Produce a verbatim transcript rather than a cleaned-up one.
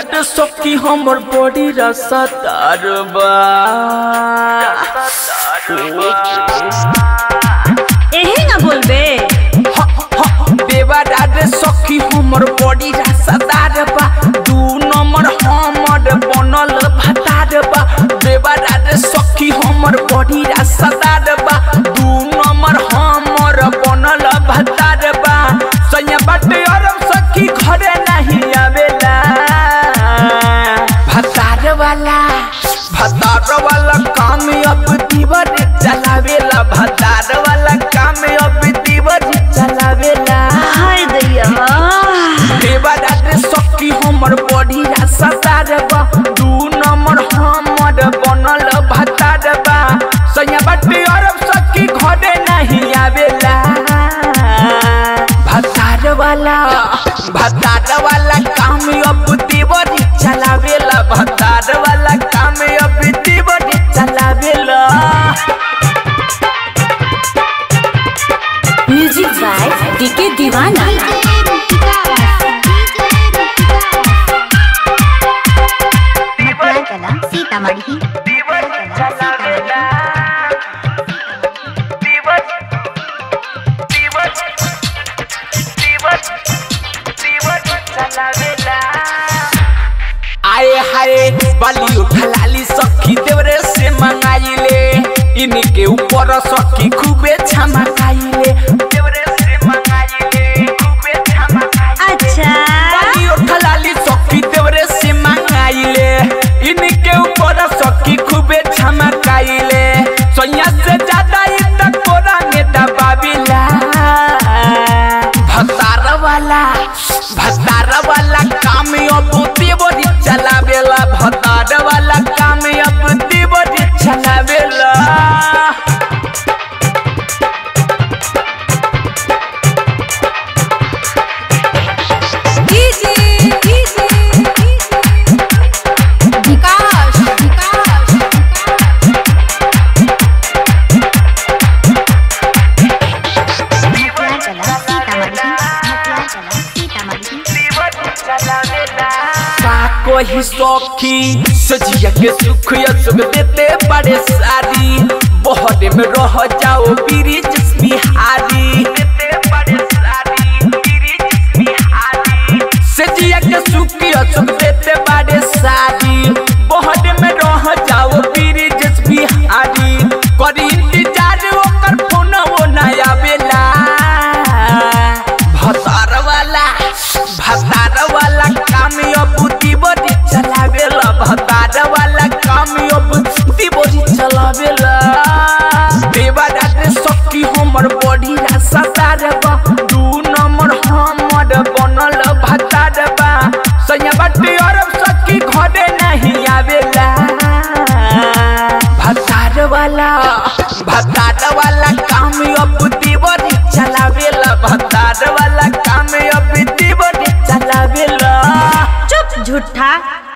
डाट सखी हमर बॉडी रसदार बा एहे ना बोलबे देवा डाट सखी हमर बॉडी रसदार बा दू नंबर हमर बनल भतार बा देवा डाट सखी हमर बॉडी रसदार बा दू नंबर हमर बनल भतार बा सैया बाटे अरब सखी घरे नहीं आवेला भतार वाला भतार वाला काम अब दीवर चलावेला भतार वाला काम अब दीवर चलावेला हाय दैया देवा डाट सखी हमर बॉडी रसदार बा दू नंबर हमर बनल भतार बा सैया बाटे अरब सखी घरे नहीं आवेला भतार वाला भतार वाला काम अब दीवर चलावेला भतार वाला काम अब दीवर चलावेला म्यूजिक बाय डीके दीवाना सीतामढ़ी आए हाय बाली उठलाली सखी देवरे से मंगाइले इनके ऊपर सखी खूबे छमकाइले देवरे से मंगाइले खूबे छमकाइले अच्छा बाली उठलाली सखी देवरे से मंगाइले इनके ऊपर सखी खूबे छमकाइले सोनिया से ज्यादा इतना कोरा में दबाविला भतार वाला भतार वाला काम अब देवरी चलावेला भतार वाला काम अब देवरी चलावेला कोई सौखी सजिया के सुख या सुख देते बड़े सारी बहरे में रह जाओ बीरी जिसमी हारी देते बड़े सारी बीरी जिसमी हारी सजिया के सुख या सुख देते बड़े सारी बहरे में रह जाओ बीरी जिसमी हारी करी इंतजार ओकर फोन वो नया बेला भतार वाला भतार वाला काम अब दीवरी चलावेला भतार वाला काम अब दीवरी चलावेला देवा डाट सखी हमर बॉडी रसदार बा दू नंबर हमर बनल भतार बा सैया बाटे अरब सखी घरे नहीं आवेला भतार वाला भतार वाला काम अब दीवरी चलावेला भतार वाला काम अब दीवरी चलावेला चुप झूठा।